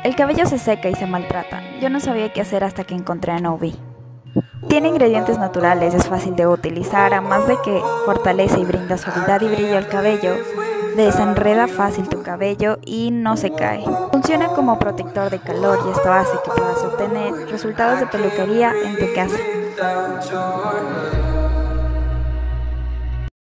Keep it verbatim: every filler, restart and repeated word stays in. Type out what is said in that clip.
El cabello se seca y se maltrata. Yo no sabía qué hacer hasta que encontré a Novi. Tiene ingredientes naturales, es fácil de utilizar, además de que fortalece y brinda suavidad y brillo al cabello, desenreda fácil tu cabello y no se cae. Funciona como protector de calor y esto hace que puedas obtener resultados de peluquería en tu casa.